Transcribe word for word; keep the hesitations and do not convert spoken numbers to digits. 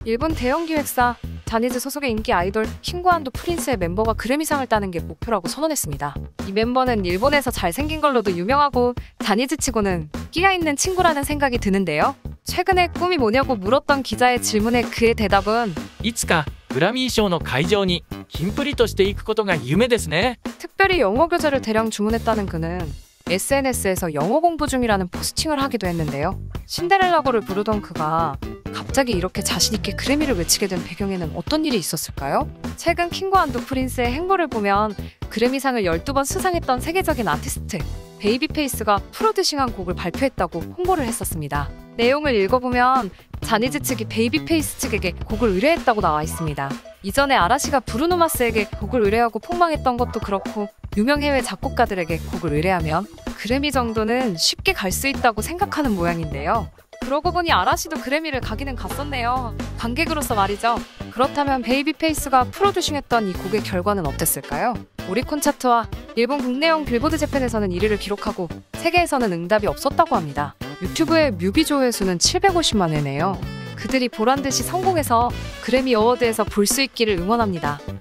일본 대형 기획사 자니즈 소속의 인기 아이돌 킹과 프린스의 멤버가 그래미상을 따는 게 목표라고 선언했습니다. 이 멤버는 일본에서 잘생긴 걸로도 유명하고 자니즈 치고는 끼가 있는 친구라는 생각이 드는데요. 최근에 꿈이 뭐냐고 물었던 기자의 질문에 그의 대답은 いつかグラミー賞の会場にキンプリとして行くことが夢ですね。 특별히 영어 교재를 대량 주문했다는 그는 에스엔에스에서 영어 공부 중이라는 포스팅을 하기도 했는데요. 신데렐라거를 부르던 그가 갑자기 이렇게 자신있게 그래미를 외치게 된 배경에는 어떤 일이 있었을까요? 최근 킹과 프린스의 행보를 보면 그래미상을 열두 번 수상했던 세계적인 아티스트 베이비페이스가 프로듀싱한 곡을 발표했다고 홍보를 했었습니다. 내용을 읽어보면 자니즈 측이 베이비페이스 측에게 곡을 의뢰했다고 나와 있습니다. 이전에 아라시가 브루노 마스에게 곡을 의뢰하고 폭망했던 것도 그렇고 유명 해외 작곡가들에게 곡을 의뢰하면 그래미 정도는 쉽게 갈 수 있다고 생각하는 모양인데요. 그러고 보니 아라시도 그래미를 가기는 갔었네요. 관객으로서 말이죠. 그렇다면 베이비페이스가 프로듀싱했던 이 곡의 결과는 어땠을까요? 오리콘 차트와 일본 국내용 빌보드 재팬에서는 일 위를 기록하고 세계에서는 응답이 없었다고 합니다. 유튜브의 뮤비 조회수는 칠백오십만 회네요. 그들이 보란듯이 성공해서 그래미 어워드에서 볼 수 있기를 응원합니다.